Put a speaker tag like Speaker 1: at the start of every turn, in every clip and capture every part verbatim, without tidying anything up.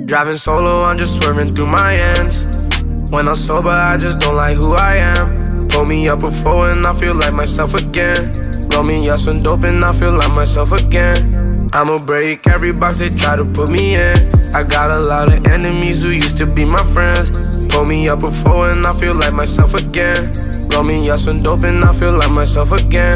Speaker 1: Driving solo, I'm just swerving through my ends. When I'm sober, I just don't like who I am. Pull me up before and I feel like myself again. Roll me up some dope and I feel like myself again. I'ma break every box they try to put me in. I got a lot of enemies who used to be my friends. Pull me up before and I feel like myself again. Roll me up some dope and I feel like myself again.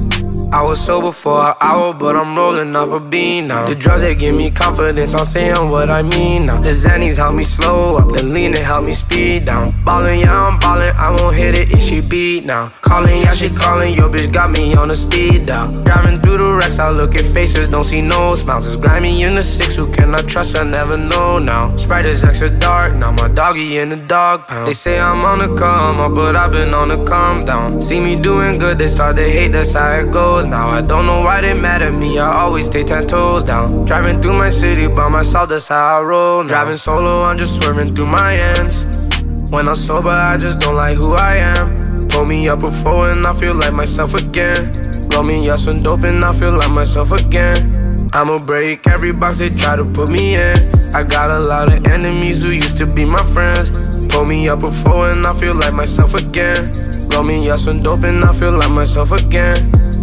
Speaker 1: I was sober for an hour, but I'm rolling off a bean now. The drugs, they give me confidence, I'm saying what I mean now. The Xannies help me slow up, the lean, they help me speed down. Ballin', yeah, I'm ballin', I won't hit it if she beat now. Calling, yeah, she calling, your bitch got me on the speed dial. Driving through the wrecks, I look at faces, don't see no smiles. It's grimy in the six, who can I trust, I never know now. Sprite is extra dark, now my doggy in the dog pound. They say I'm on the come up, but I've been on the calm down. See me doing good, they start to hate, that's how it goes. Now I don't know why they mad at me, I always stay ten toes down. Driving through my city by myself, that's how I roll now. Driving solo, I'm just swerving through my ends. When I'm sober, I just don't like who I am. Pull me up before and I feel like myself again. Roll me up some dope and I feel like myself again. I'ma break every box they try to put me in. I got a lot of enemies who used to be my friends. Pull me up before and I feel like myself again. Roll me up some dope and I feel like myself again.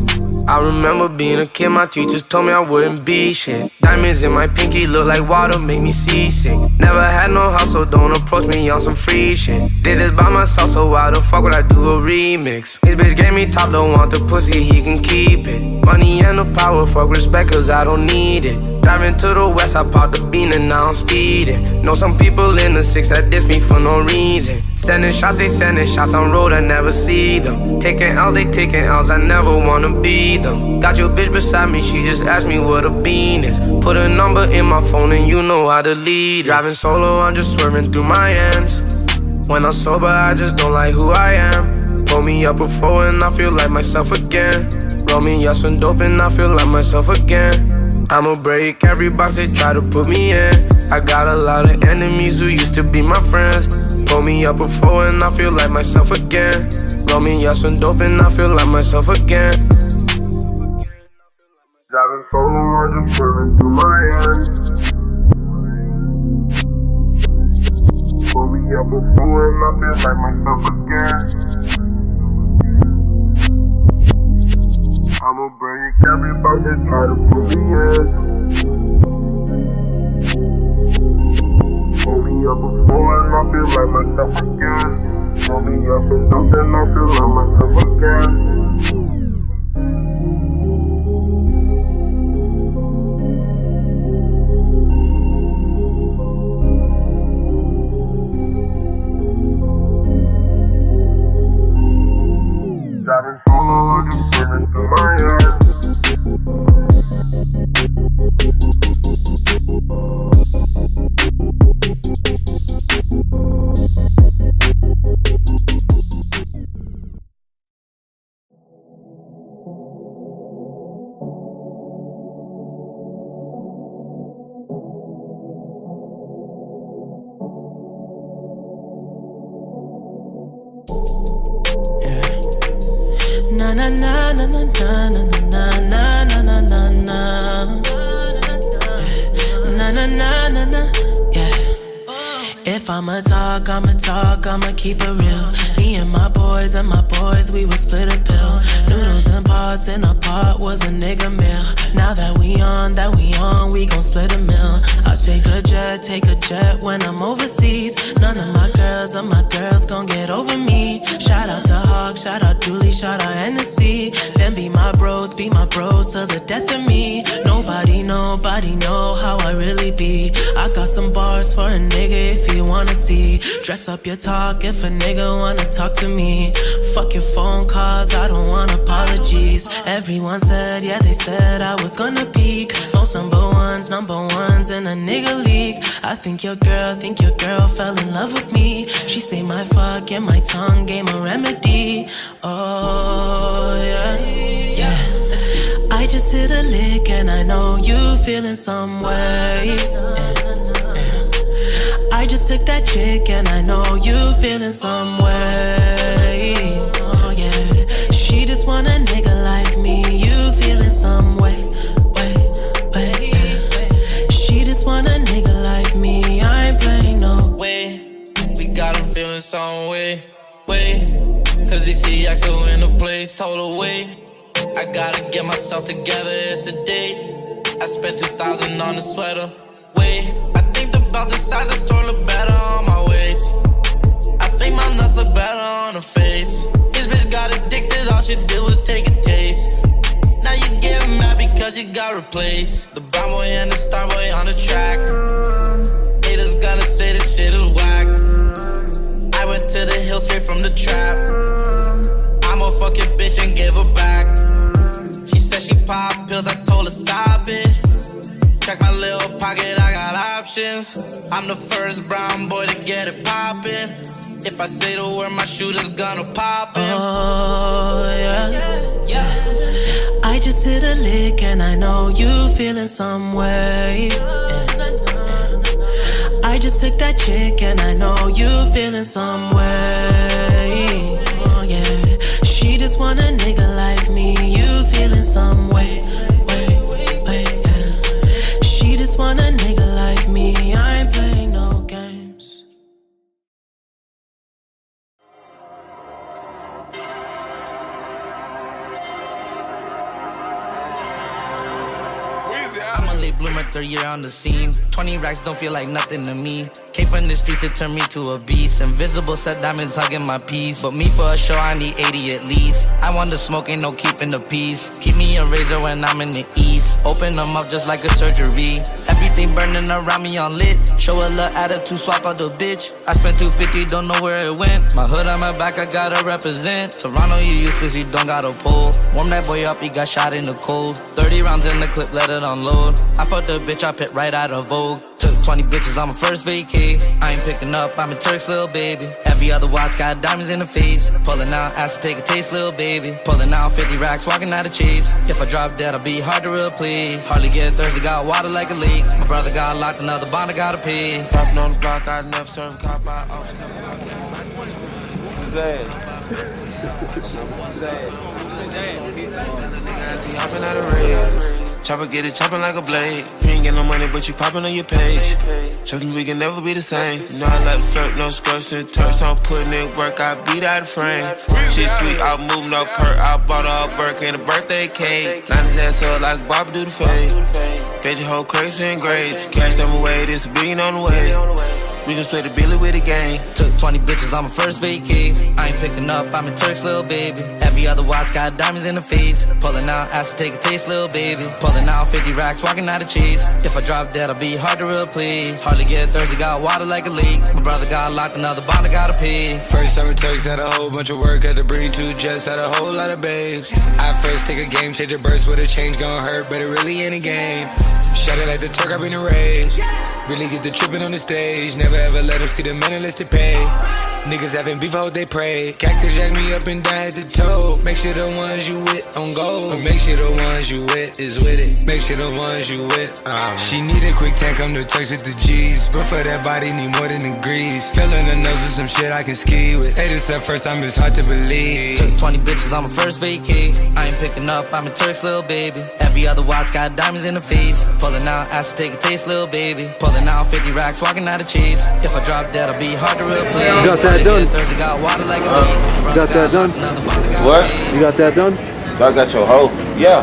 Speaker 1: I remember being a kid, my teachers told me I wouldn't be shit. Diamonds in my pinky look like water, make me seasick. Never had no hustle, don't approach me on some free shit. Did this by myself, so why the fuck would I do a remix? His bitch gave me top, don't want the pussy, he can keep it. Money and the power, fuck respect, cause I don't need it. Driving to the west, I popped the bean and now I'm speeding. Know some people in the six that diss me for no reason. Sending shots, they sending shots on road, I never see them. Taking L's, they taking L's, I never wanna be them. Got your bitch beside me, she just asked me what a bean is. Put a number in my phone and you know how to lead it. Driving solo, I'm just swerving through my ends. When I'm sober, I just don't like who I am. Pull me up before and I feel like myself again. Roll me up some dope and I feel like myself again. I'ma break every box they try to put me in. I got a lot of enemies who used to be my friends. Pull me up before and I feel like myself again. Roll me up some dope and I feel like myself again.
Speaker 2: Driving solo, I'm just swerving through my ends. Pull me up before and I feel like myself again. I'ma break every box they try to put me in. Pull me up before and I feel like myself again. Pull me up and up and I feel like myself again. Driving solo, I'm just swerving through my ends.
Speaker 3: Na na na na na na na na na na na na na na na na na. Yeah. If I'ma talk, I'ma talk, I'ma keep it real. Me and my boys and my boys, we would split a pill. Noodles and pots in a pot was a nigga meal. Now that we on, that we on, we gon' split a meal. I'll take a jet, take a jet when I'm overseas. None of my girls or my girls gon' get over me. Shout out to Hawk, shout out Dooley, shout out Hennessy. Them be my bros, be my bros till the death of me. Nobody, nobody know how I really be. I got some bars for a nigga if you wanna see. Dress up your talk if a nigga wanna talk to me. Fuck your phone calls, I don't want apologies. Everyone said, yeah, they said I was gonna peak. Most number ones, number ones in a nigga league. I think your girl, think your girl fell in love with me. She say my fuck and my tongue gave a remedy. Oh, yeah, yeah. I just hit a lick and I know you feeling some way. Yeah. I just took that chick and I know you feeling some way. Oh yeah, she just want a nigga like me. You feeling some way, way, way. Yeah. She just want a nigga like me. asked her in the place, told her wait. I gotta get myself together, it's a date. I spent two thousand on a sweater. Wait, I think the belt inside the store look better on my waist. I think my nuts look better on her face. This bitch got addicted, all she did was take a taste. Now you get mad because you got replaced. The brown boy and the star boy on the track. Haters gonna say this shit is whack. I went to the hill straight from the trap. I'm a fucking bitch and give her back. She said she pop pills, I told her stop it. Check my little pocket, I got options. I'm the first brown boy to get it poppin'. If I say the word, my shooter's gonna pop in.
Speaker 4: Oh, yeah, yeah. I just hit a lick and I know you feeling some way. I just took that chick and I know you feeling some way. Oh, yeah. She just want a nigga like me, you feeling some way. Wait, wait, yeah. She just want a nigga like me, I ain't playing no games.
Speaker 3: I'm a late bloomer, third year on the scene. Twenty racks don't feel like nothing to me. Came from the streets, it turned me to a beast. Invisible set diamonds hugging my piece. But me for a show, I need eighty at least. I want the smoke, ain't no keeping the peace. Keep me a razor when I'm in the east. Open them up just like a surgery. Everything burning around me on lit. Show a little attitude, swap out the bitch. I spent two fifty, don't know where it went. My hood on my back, I gotta represent. Toronto, you useless, you don't got a pull. Warm that boy up, he got shot in the cold. Thirty rounds in the clip, let it unload. I fucked the bitch, I picked right out of Vogue. Took twenty bitches on my first vacay. I ain't picking up, I'm a Turk's little baby. Every other watch got diamonds in the face. Pulling out, asked to take a taste, little baby. Pulling out fifty racks, walking out of chase. If I drop dead, I'll be hard to replace. Hardly get thirsty, got water like a lake. My brother got locked, another bond I gotta pay.
Speaker 5: Popping on the block, I never serve cop out. See hopping out of red. Chopper get it chopping like a blade. You ain't get no money, but you popping on your page. Chopping, we can never be the same. You know I like flirt, no skirts and turks. I'm putting in work, I beat out the frame. Shit sweet, I move no perk. I bought her a Burke and a birthday cake. Line his ass up like Bob do the fade. Get your whole crazy and grades. Cash them away, this a billion on the way. We gon' split the billy with the gang.
Speaker 3: Took twenty bitches on my first vacay. I ain't picking up, I'm a Turk's little baby. Every other watch got diamonds in the face. Pulling out, asked to take a taste, little baby. Pulling out fifty racks, walking out of chase. If I drop dead, I'll be hard to replace. Hardly get thirsty, got water like a lake. My brother got locked, another bond I gotta pay.
Speaker 6: First summer Turks had a whole bunch of work. Had to bring two jets, had a whole lot of babes. I first take a game, change a burst with a change gon' hurt, but it really ain't a game. Shut it like the Turk, I've been enraged. Really get the trippin' on the stage. Never ever let them see the men unless they pay. Niggas having beef, I hope they pray. Cactus jack me up and down at the toe. Make sure the ones you with on go. Make sure the ones you with is with it. Make sure the ones you with. Um. She need a quick tank, come to Turks with the G's. But for that body, need more than degrees. Filling the nose with some shit I can ski with. Hey, this at first time, it's hard to believe.
Speaker 3: Took twenty bitches on my first vacay. I ain't picking up, I'm a Turk's little baby. Every other watch got diamonds in the face. Pulling out, asked to take a taste, little baby. Pulling out fifty racks, walking out of chase. If I drop dead, I'll be hard to replace.
Speaker 7: Got that done?
Speaker 3: Thursday got water like a
Speaker 7: uh,
Speaker 3: lake.
Speaker 7: Got that done?
Speaker 5: What?
Speaker 7: You got that done?
Speaker 5: I got your hoe. Yeah.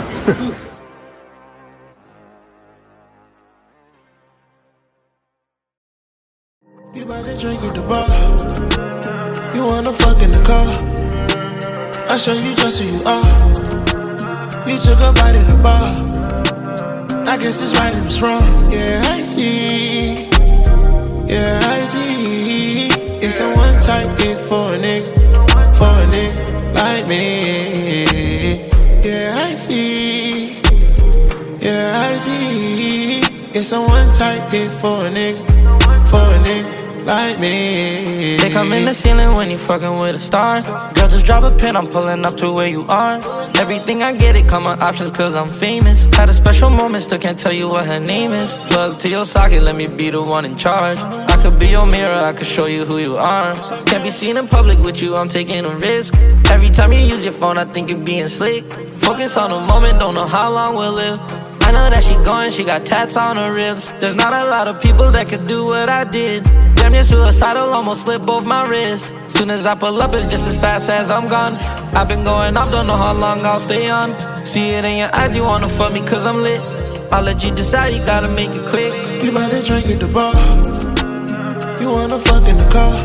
Speaker 8: You about to drink at the bar. You wanna fuck in the car. I show you just who you are. You took a bite of the bar. I guess it's right and it's wrong. Yeah, I see. Yeah, I see. It's a one-type gig for a nigga. For a nigga like me. Yeah, I see. Yeah, I see. It's a one-type gig for a nigga. For a nigga like me.
Speaker 3: They come in the ceiling when you fucking with a star. Girl, just drop a pin, I'm pulling up to where you are. Everything I get, it come on options cause I'm famous. Had a special moment, still can't tell you what her name is. Plug to your socket, let me be the one in charge. I could be your mirror, I could show you who you are. Can't be seen in public with you, I'm taking a risk. Every time you use your phone, I think you're being slick. Focus on the moment, don't know how long we'll live. I know that she going, she got tats on her ribs. There's not a lot of people that could do what I did.
Speaker 7: damn near suicidal, almost slipped both my wrists. Soon as I pull up, it's just as fast as I'm gone. I've been going off, don't know how long I'll stay on. See it in your eyes, you wanna fuck me cause I'm lit. I'll let you decide, you gotta make it quick.
Speaker 8: You bout to drink at the bar, you wanna fuck in the car.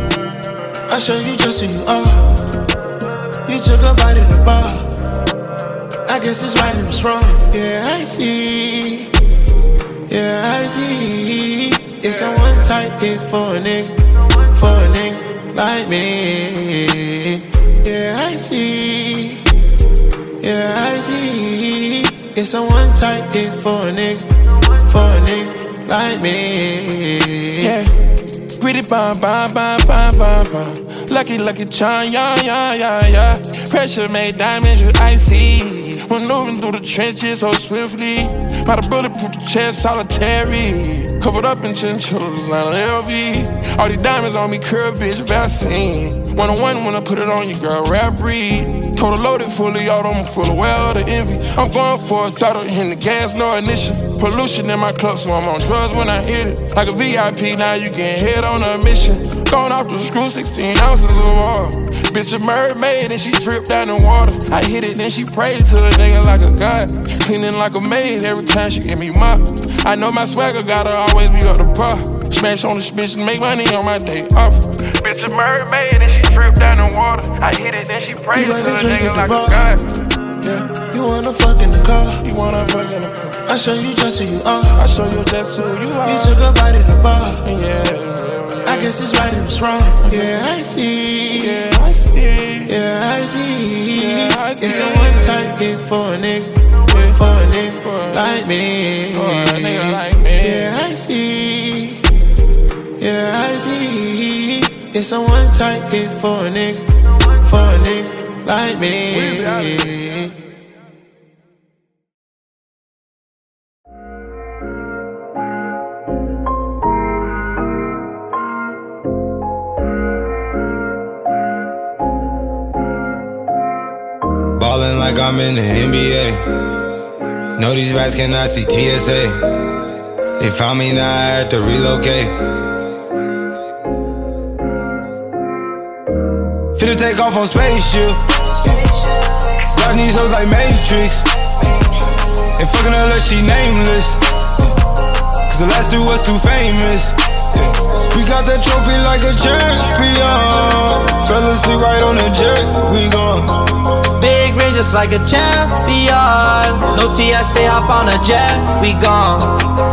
Speaker 8: I show you just who you are. You took a bite of the bar, I guess it's right and it's wrong. Yeah, I see, yeah, I see. It's a one-type hit for a nigga, for a nigga like me. Yeah, I see, yeah, I see. It's a one-type hit for a nigga, for a nigga like me.
Speaker 9: Yeah, pretty bum, bum, bum, bum, bum, bum. Lucky, lucky charm, yeah, yeah, yeah, yeah. Pressure made diamonds, you icy. Maneuvering through the trenches so swiftly. By the bulletproof chest, solitary. Covered up in chinchillas on L V. All these diamonds on me, curve, bitch, Vaseline. One on one when I put it on you, girl, rap breed. Total loaded, fully auto, I'm full of well the envy. I'm going for a throttle, hitting the gas, no ignition. Pollution in my club, so I'm on drugs when I hit it. Like a V I P, now you getting head on a mission. Going off the screw, sixteen ounces of water. Bitch a mermaid and she dripped down in water. I hit it, then she prayed to a nigga like a god. Cleaning like a maid every time she give me mop. I know my swagger gotta always be up to par. Smash on this bitch and make money on my day off. Bitch a mermaid and she dripped down in water. I hit it, then she prayed to a nigga like a god.
Speaker 8: Yeah, you wanna fuck in the car,
Speaker 9: you wanna fuck in the car.
Speaker 8: I show you just who you are.
Speaker 9: I show you just who you are.
Speaker 8: You took a bite of the bar,
Speaker 9: yeah, yeah, yeah.
Speaker 8: I guess it's right and it's wrong. Yeah, I see,
Speaker 9: yeah, I see,
Speaker 8: yeah, I see.
Speaker 9: Yeah, I see.
Speaker 8: It's a one-time hit for a nigga, yeah, for a nigga for like me.
Speaker 9: For a nigga like me.
Speaker 8: Yeah, I see, yeah, I see. It's a one-time hit for a nigga, for a nigga like me.
Speaker 6: Ballin' like I'm in the N B A. Know these rats cannot see T S A. They found me, now I had to relocate. Finna take off on spaceship. Watch these hoes like Matrix. Ain't fucking her unless she nameless. Cause the last two was too famous. We got that trophy like a champion. Fell asleep right on the jet, we gone.
Speaker 7: Big range just like a champion. No T S A, hop on a jet, we gone.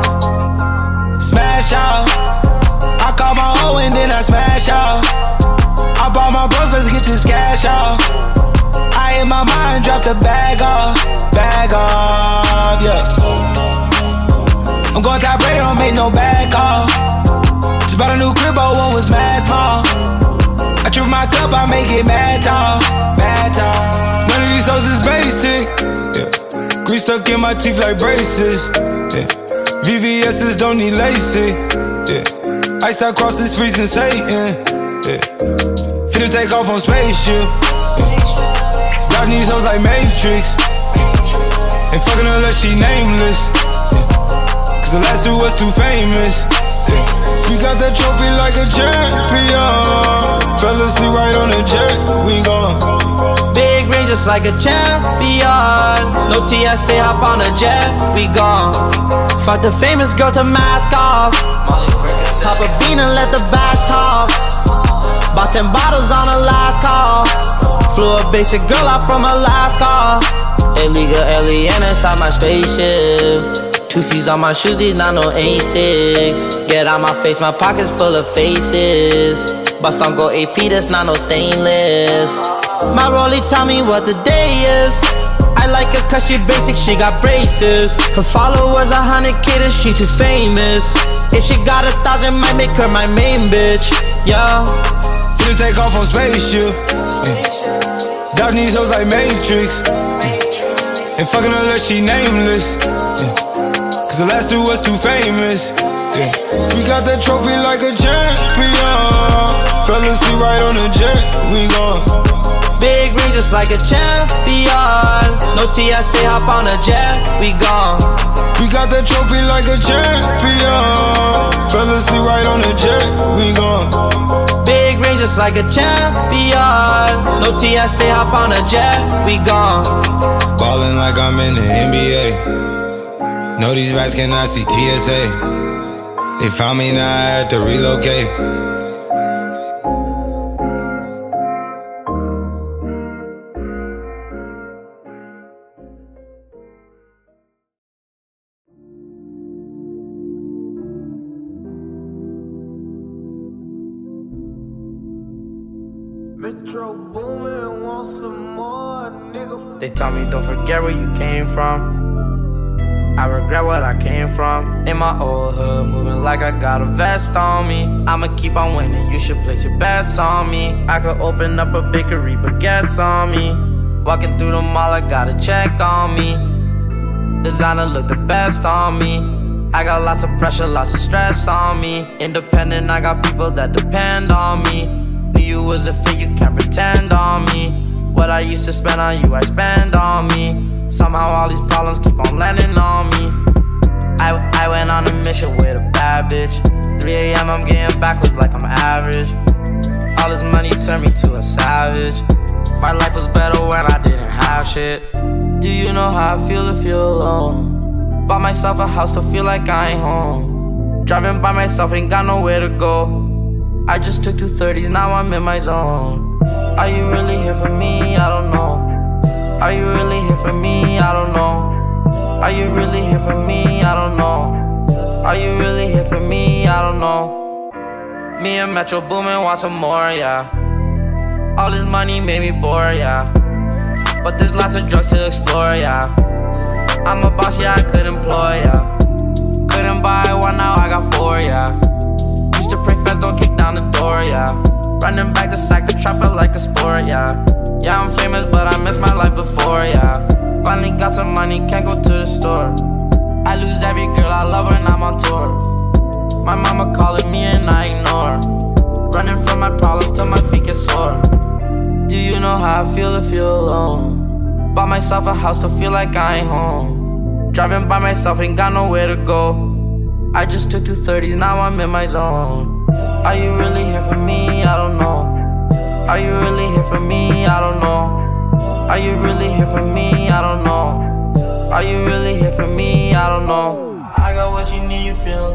Speaker 6: Smash out. I call my hoe and then I smash out. I bought my bros, let's get this cash out. I in my mind, drop the bag off. Bag off, yeah. I'm going top rate, don't make no bag off. Just bought a new crib, but one was mad small. I trip my cup, I make it mad tall. Mad tall. None of these hoes is basic, yeah. Grease stuck in my teeth like braces, yeah. V V S's don't need LASIK, yeah. Ice out cross is freezing Satan, yeah. Finna take off on spaceship, yeah. Dodging these hoes like Matrix. Ain't fucking her unless she nameless, yeah. Cause the last two was too famous, yeah. We got that trophy like a champion. Fell asleep right on the jet, we gone.
Speaker 7: Big range just like a champion. No T S A, hop on a jet, we gone. Fuck the famous girl to mask off. Pop a bean and let the bags talk. Bought ten bottles on the last call. Flew a basic girl out from Alaska. Illegal alien inside my spaceship. Two C's on my shoes, these not no Asics. Get out my face, my pockets full of faces. Bust on go A P, that's not no stainless. My rollie tell me what the day is. I like her cause she basic, she got braces. Her followers a hundred K, that she too famous. If she got a thousand, might make her my main bitch, yeah.
Speaker 6: Finna take off on spaceship, yeah. Dodging these hoes like Matrix, yeah. Ain't fucking her unless she nameless, yeah. Cause the last two was too famous, yeah. We got that trophy like a champion. Fell asleep right on the jet, we gone.
Speaker 7: Big ring just like a champion. No T S A, hop on a jet, we gone.
Speaker 10: We got that trophy like a champion. Fell asleep right on the jet, we gone.
Speaker 7: Big ring just like a champion. No T S A, hop on a jet, we gone.
Speaker 6: Ballin' like I'm in the N B A. Know these rats cannot see T S A. They found me, now I had to relocate.
Speaker 11: Metro Boomin, want some more, nigga.
Speaker 1: They tell me don't forget where you came from. I regret what I came from. In my old hood, moving like I got a vest on me. I'ma keep on winning, you should place your bets on me. I could open up a bakery, baguettes on me. Walking through the mall, I got a check on me. Designer look the best on me. I got lots of pressure, lots of stress on me. Independent, I got people that depend on me. Knew you was a fit, you can't pretend on me. What I used to spend on you, I spend on me. Somehow all these problems keep on landing on me. I, I went on a mission with a bad bitch. three A M I'm getting backwards like I'm average. All this money turned me to a savage. My life was better when I didn't have shit. Do you know how I feel to feel alone? Bought myself a house to feel like I ain't home. Driving by myself, ain't got nowhere to go. I just took two thirties, now I'm in my zone. Are you really here for me? I don't know. Are you really here for me? I don't know. Are you really here for me? I don't know. Are you really here for me? I don't know. Me and Metro Boomin want some more, yeah. All this money made me bored, yeah. But there's lots of drugs to explore, yeah. I'm a boss, yeah, I could employ, yeah. Couldn't buy one, now I got four, yeah. Used to pray fast, don't kick down the door, yeah. Running back the sack, the trapper like a sport, yeah. Yeah, I'm famous, but I missed my life before, yeah. Finally got some money, can't go to the store. I lose every girl I love when I'm on tour. My mama calling me and I ignore. Running from my problems till my feet get sore. Do you know how I feel to feel alone? Bought myself a house to feel like I ain't home. Driving by myself, ain't got nowhere to go. I just took two thirties, now I'm in my zone. Are you really here for me? I don't know. Are you really here for me? I don't know. Are you really here for me? I don't know. Are you really here for me? I don't know. I got what you need, you feel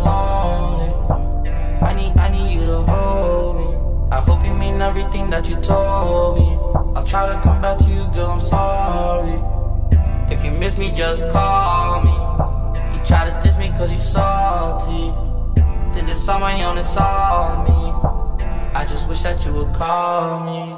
Speaker 1: lonely. I need, I need you to hold me. I hope you mean everything that you told me. I'll try to come back to you, girl, I'm sorry. If you miss me, just call me. You try to diss me cause you salty. Did this on my own, it's all me. I just wish that you would call me.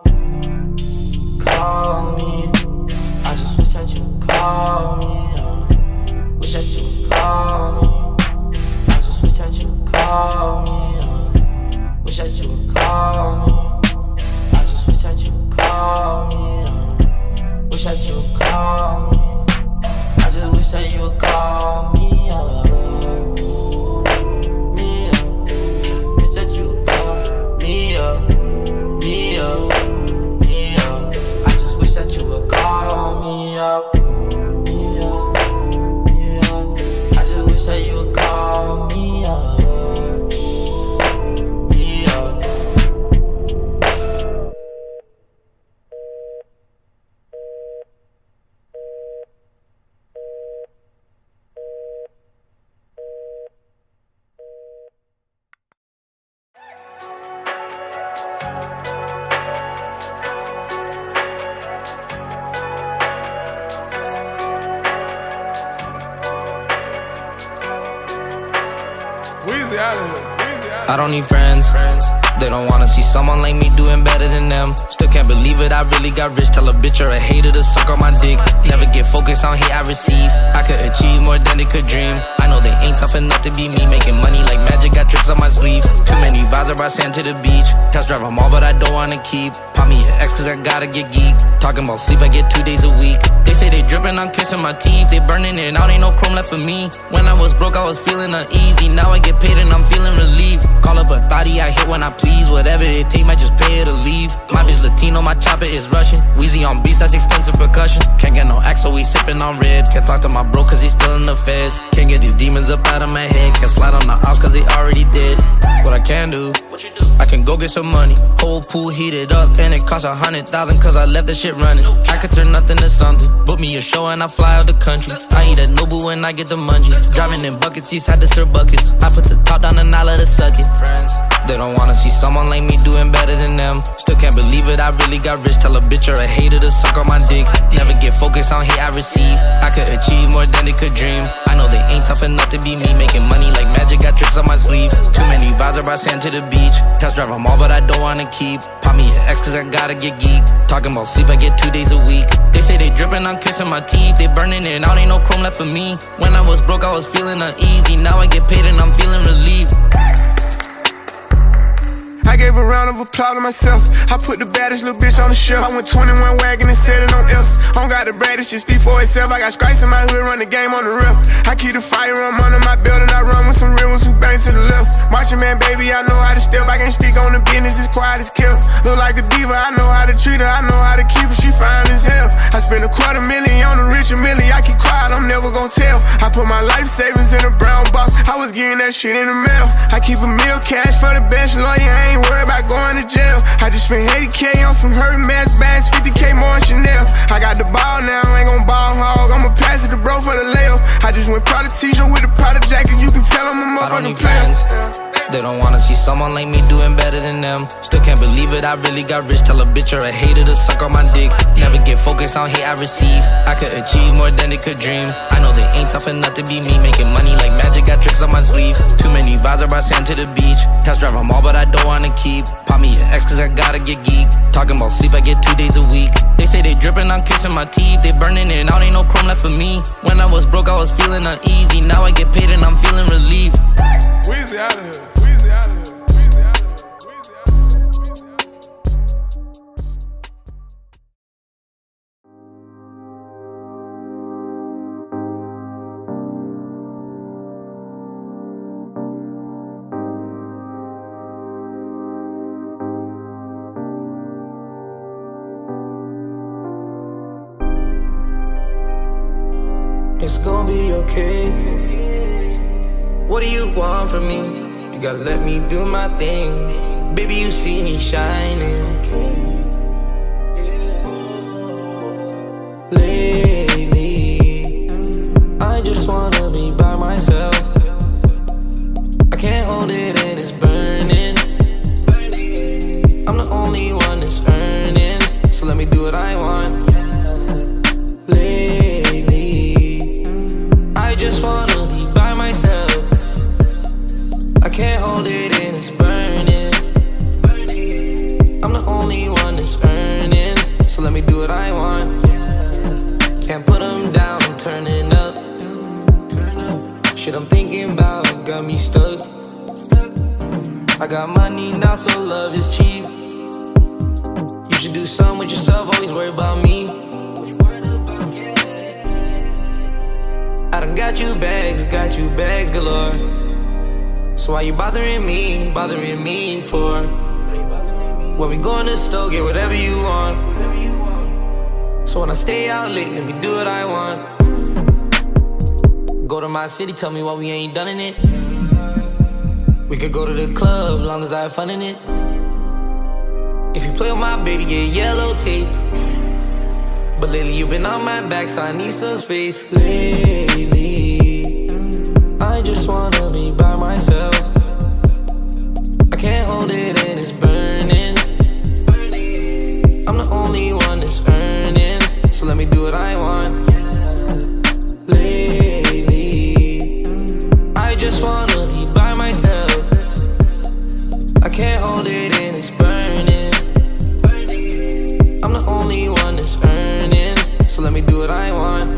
Speaker 1: Call me. I just wish that you would call me. uh, Wish that you would call me. I just wish that you would call me. uh, Wish that you would call me. I just wish that you would call me. uh, Wish that you would call me. I just wish that you would call me. uh, Me, uh, wish that you would call me up. Me up. Me up. I just wish that you would call me up. Me up. Me up. I just wish that you would call me up. Me up. I don't need friends. They don't wanna see someone like me doing better than them. Still can't believe it, I really got rich. Tell a bitch or a hater to suck on my dick. Never get focused on hate I receive. I could achieve more than they could dream. I know they ain't tough enough to be me. Making money like magic, got tricks on my sleeve. Too many vibes, I brought sand to the beach. Test drive them all, but I don't wanna keep. Pop me an X cause I gotta get geek. Talking about sleep, I get two days a week. They say they dripping, I'm kissing my teeth. They burning it out, ain't no chrome left for me. When I was broke, I was feeling uneasy. Now I get paid and I'm feeling relieved. Call up a thotty, I hit when I play.
Speaker 12: squeeze. Whatever it take, might just pay her to leave. My bitch Latino, my chopper is Russian. Wheezy on beats, that's expensive percussion. Can't get no axe, so we sippin' on red. Can't talk to my bro, cause he's still in the feds. Can't get these demons up out of my head. Can't slide on the ops, cause they already did. What I can do, I can go get some money. Whole pool heated up, and it cost a hundred thousand, cause I left the shit running. I could turn nothing to something. Book me a show and I fly out the country. I eat at Nobu when I get the munchies. Driving in bucket seats, had to serve buckets. I put the top down and I let her suck it. Friends, they don't wanna see someone like me doing better than them. Still can't believe it, I really got rich. Tell a bitch or a hater to suck on my dick. Never get focused on hate I receive. I could achieve more than they could dream. I know they ain't tough enough to be me. Making money like magic, got tricks on my sleeve. Too many vibes, I brought sand to the beach. Test drive them all, but I don't wanna keep. Pop me an X cause I gotta get geek. Talking about sleep, I get two days a week. They say they dripping, I'm kissing my teeth. They burning it out, ain't no chrome left for me. When I was broke, I was feeling uneasy. Now I get paid and I'm feeling relieved.
Speaker 13: I gave a round of applause to myself. I put the baddest little bitch on the shelf. I went twenty-one wagon and set it on else. I don't got the baddest shit speak for itself. I got strikes in my hood, run the game on the rip. I keep the firearm under my belt and I run with some real ones who bang to the left. Marching man, baby, I know how to step. I can't speak on the business, it's quiet as kill. Look like a diva, I know how to treat her. I know how to keep her, she fine as hell. I spent a quarter million on a Richard Millie. I keep quiet, I'm never gon' tell. I put my life savings in a brown box. I was getting that shit in the mail. I keep a meal cash for the best lawyer. I ain't worried about going to jail. I just spent eighty K on some Hermes bags, fifty K more on Chanel. I got the ball now, I ain't gon' ball hog. I'ma pass it to bro for the layup. I just went Prada t-shirt with a Prada jacket. You can tell I'm a motherfucking player.
Speaker 12: They don't wanna see someone like me doing better than them. Still can't believe it, I really got rich. Tell a bitch or a hater to suck on my dick. Never get focused on hate I receive. I could achieve more than they could dream. I know they ain't tough enough to be me. Making money like magic, got tricks on my sleeve. Too many vibes, I brought sand to the beach. Test drive them all, but I don't wanna keep. Pop me an X cause I gotta get geek. Talking about sleep, I get two days a week. They say they dripping, I'm kissing my teeth. They burning it out, ain't no chrome left for me. When I was broke, I was feeling uneasy. Now I get paid and I'm feeling relieved.
Speaker 9: Weezy out of here. Weezy out of here. Weezy out of here.
Speaker 12: It's gonna be okay. What do you want from me? You gotta let me do my thing. Baby, you see me shining. Lately, I just wanna be by myself. I can't hold it and it's burning. I'm the only one that's earning, so let me do what I want. I just wanna be by myself. I can't hold it and it's burning. I'm the only one that's earning, so let me do what I want. Can't put them down, I'm turning up. Shit I'm thinking about got me stuck. I got money now, so love is cheap. You should do something with yourself, always worry about me. I done got you bags, got you bags galore. So why you bothering me, bothering me for? When we go in the store, get whatever you want. So when I stay out late, let me do what I want. Go to my city, tell me why we ain't done in it. We could go to the club, long as I have fun in it. If you play with my baby, get yellow taped. But lately you been on my back, so I need some space. Lately, I just wanna be by myself. I can't hold it and it's burning. I'm the only one that's earning, so let me do what I want. Lately, I just wanna be by myself. I can't hold it and it's burning. I'm the only one that's earning, so let me do what I want.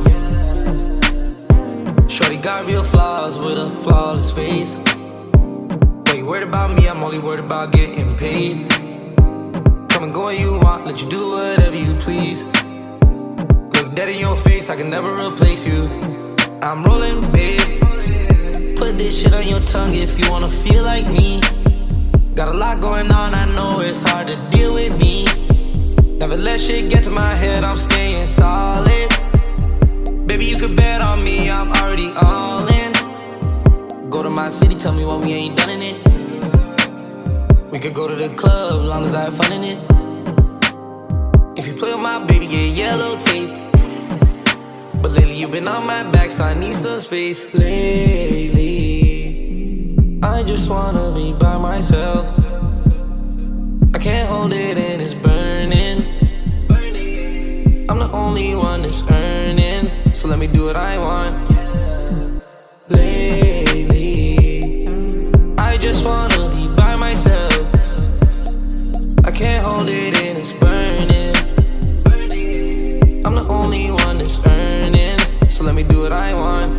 Speaker 12: Shorty got real flaws with a flawless face. When you worried about me, I'm only worried about getting paid. Come and go when you want, let you do whatever you please. Look dead in your face, I can never replace you. I'm rolling, babe. Put this shit on your tongue if you wanna feel like me. Got a lot going on, I know it's hard to deal with me. Never let shit get to my head, I'm staying solid. Baby, you could bet on me, I'm already all in. Go to my city, tell me why we ain't done in it. We could go to the club, long as I have fun in it. If you play with my baby, get yellow taped. But lately you been on my back, so I need some space. Lately, I just wanna be by myself. I can't hold it and it's burning. I'm the only one that's earning, so let me do what I want. Lately, I just wanna be by myself. I can't hold it and it's burning. I'm the only one that's earning, so let me do what I want.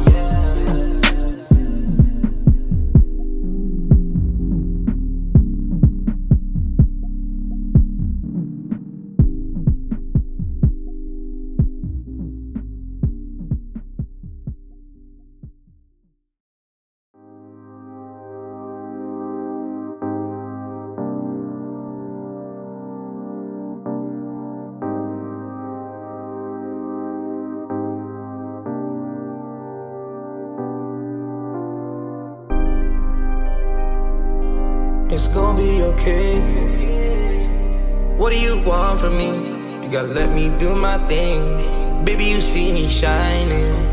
Speaker 12: It's gonna be okay. What do you want from me? You gotta let me do my thing. Baby, you see me shining.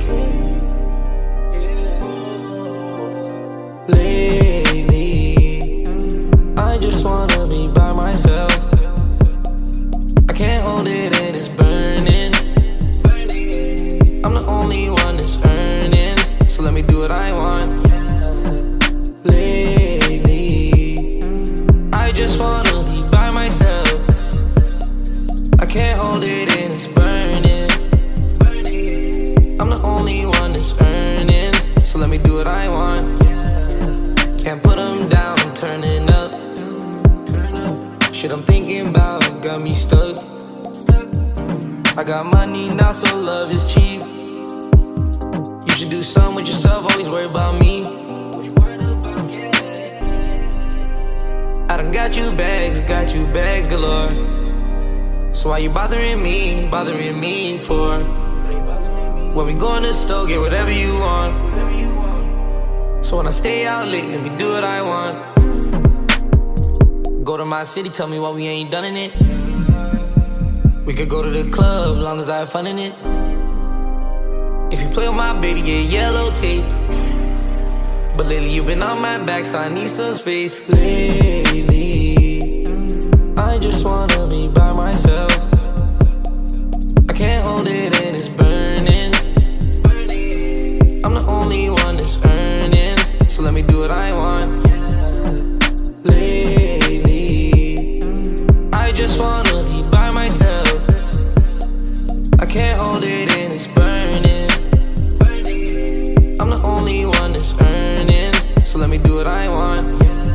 Speaker 12: Lately, I just wanna be by myself. I can't hold it and it's burning. I'm the only one that's earning, so let me do what I want. I just wanna be by myself. I can't hold it and it's burning. I'm the only one that's earning, so let me do what I want. Can't put them down, I'm turning up. Shit I'm thinking about got me stuck. I got money now, so love is cheap. You should do something with yourself, always worry about me. I done got you bags, got you bags galore. So why you bothering me, bothering me for? When we go in the store, get whatever you want. So when I stay out late, let me do what I want. Go to my city, tell me why we ain't done in it. We could go to the club, long as I have fun in it. If you play with my baby, get yellow taped. But lately you been on my back, so I need some space. Lately, I just wanna be by myself. I can't hold it and it's burning. I'm the only one that's earning, so let me do what I want. Lately, I just wanna be by myself. I can't hold it and it's burning. I'm the only one that's earning, so let me do what I want.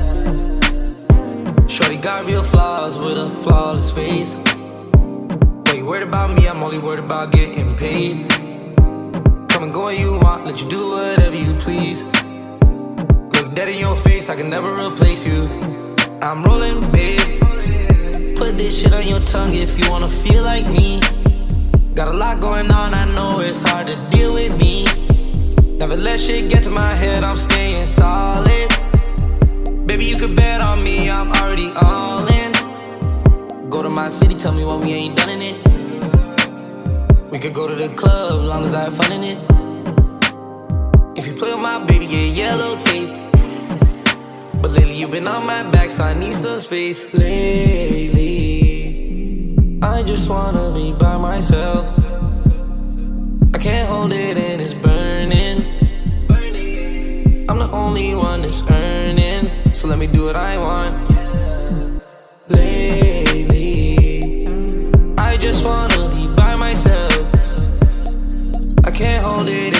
Speaker 12: Shorty got real flaws with a flawless face. But you worried about me, I'm only worried about getting paid. Come and go when you want, let you do whatever you please. Look dead in your face, I can never replace you. I'm rolling, babe. Put this shit on your tongue if you wanna feel like me. Got a lot going on, I know it's hard to deal with me. Never let shit get to my head, I'm staying solid. Baby, you could bet on me, I'm already all in. Go to my city, tell me why we ain't done in it. We could go to the club, long as I have fun in it. If you play with my baby, get yellow taped. But lately you been on my back, so I need some space. Lately, I just wanna be by myself. I can't hold it and it's burning. I'm the only one that's earning, so let me do what I want. Lately, I just wanna be by myself. I can't hold it